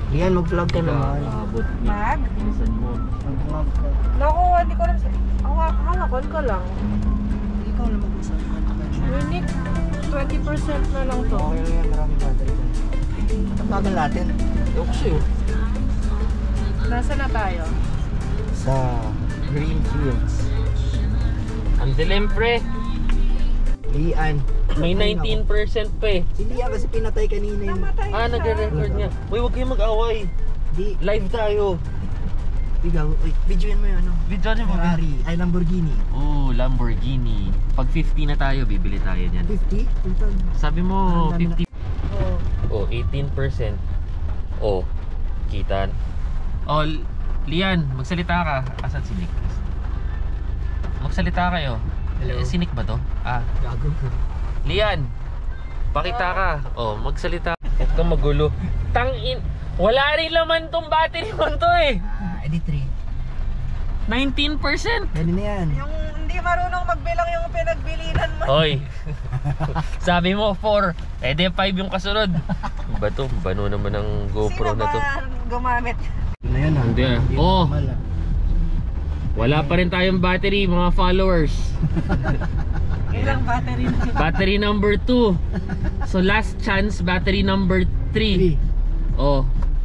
Lian, mag-vlog ka naman. Mag? Bilisan mo. Mag-vlog ka. Naku, hindi ko alam. Hawakon ko lang. Ikaw na mag-usap. Unique, 20% na lang to. Okay lang yan, maraming battery dyan. Tapagan natin. Ewan ko sa'yo. Nasa na tayo? Sa Green Fields. Ang dilim, pre. Lian. May 19% pa eh. Si Lian kasi pinatay kanina yun. Namatay siya. Nagre-record niya. Uy, huwag kayong mag-away. Di, Live tayo. ikaw, videoin mo yun ano. Video niyo mo. Ferrari, ay Lamborghini. Oh, Lamborghini. Pag 50 na tayo, bibili tayo niyan. 50? Puntan. Sabi mo, Ang dami 50. Oh, 18%. Oh, kita. Oh, Lian, magsalita ka. Asan si Nick? Magsalita kayo. Hello. Si Nick ba to? Gago. Lian, pakita ka. Oh, magsalita. Huwag kang magulo. Tangin. Wala rin laman tong battery mo to eh. Edi 3. 19%. Pwede na yan. Yung hindi marunong magbilang yung pinagbilinan mo. Hoy. Sabi mo 4. Eh di 5 yung kasunod. Ba to? Bano naman ng GoPro na to. Sino ba gumamit? Yun na yan ha. Hindi. Oh. Wala pa rin tayong battery, mga followers. Ilang battery na? Battery number 2. So last chance, battery number 3. Oh.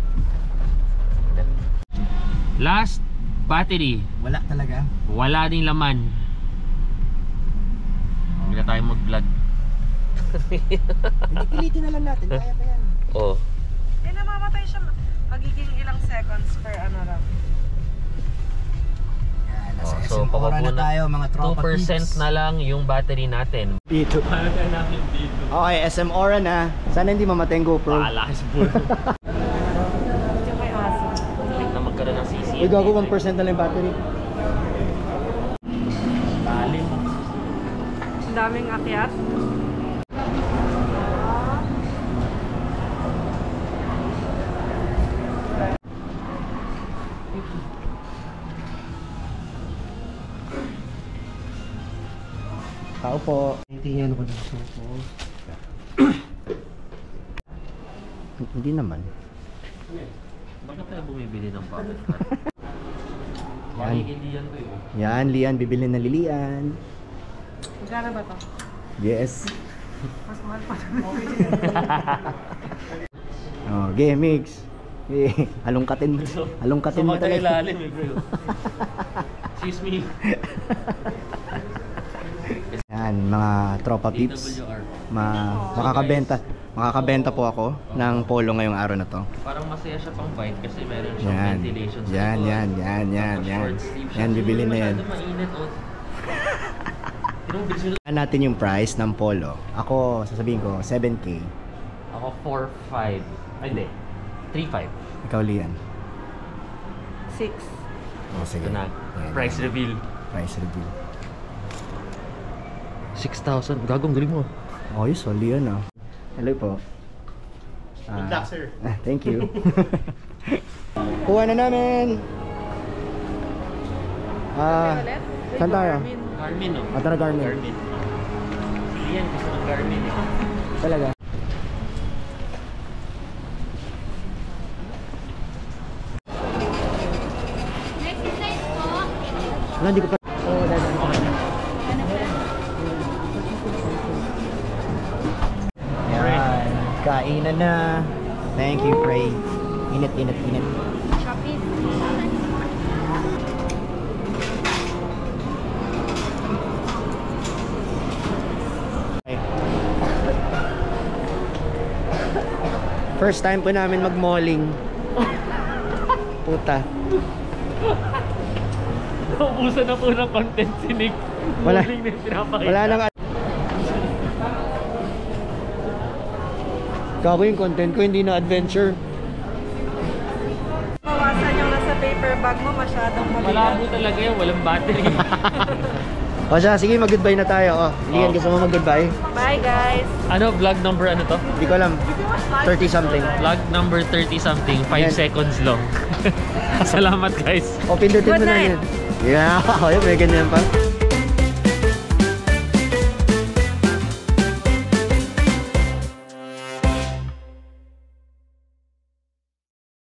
Last battery. Wala talaga. Wala ding laman. Hindi na tayo mag-vlog. Hindi, pilitin na lang natin. Kaya pa yan. Oh. Hindi namamatay siya. Magiging ilang seconds per ano lang. Yan, nasa Oh, SM so Aura papabuo na na tayo mga tropa 2% peeps. na lang yung battery natin. Dito. namin dito. Okay, SM Aura na. Sana hindi mamatay yung GoPro. Paalas po. Yung may aso. Click na magkaroon ng CC. Uy, gago 1% na lang yung battery. Talim. Ang daming akyat. Tao po. Tingnan ko dito po. Hindi naman. Bakit tayo bumibili ng pocket car? Yan. Makikilian ko yun. Yan, Lian. Bibili na Lilian. Magkano ba to? Yes. Mas mahal pa. Oh, game mix. Halongkatin mo. Halongkatin mo talaga. talaga. Ilalim eh bro. Excuse me. Yan, mga tropa peeps. DWR. Makakabenta po ako ng polo ngayong araw na to. Parang masaya siya pang bike kasi meron siyang Yan. ventilation sa Yan, likod. yan, yan, yan, Tapos yan. short sleeve siya. Yan, bibili na yan. Masyado mainit oh. Tignan natin yung price ng polo. Ako, sasabihin ko, 7K. Ako 4.5. Ay hindi. 3.5. Ikaw, Lian. 6. Oh, sige. Ito na. Yan, Price yan. reveal. Price reveal. 6,000. Gagong galing mo. Oh, yun, solid yun, ah. Hello po. Good luck, sir. Thank you. Kuha na namin. Saan tayo? Garmin oh. Tara, Garmin. Garmin. Si Ian gusto ng Garmin eh. Talaga. Wala, hindi ko pa. Oo, dadaan ko. Yan. Kainan na. Thank you, Pray. Init, init, init. Shopee. First time po namin mag-malling. Puta. Naubusan na po ng content si Nick. Wala. Muling na yung pinapakita. Wala nang Gago yung content ko, hindi na adventure. Mawasan yung nasa paper bag mo, masyadong mabigat. Malabo talaga yun. Walang battery. O siya, sige, mag-goodbye na tayo. Lian, gusto mo mag-goodbye? Bye guys! Ano? Vlog number ano to? Hindi ko alam. 30 something. Vlog number 30 something. 5 Yan. seconds long. Salamat guys. O, pindutin Good mo na night. yun. Yeah, may ganyan pa.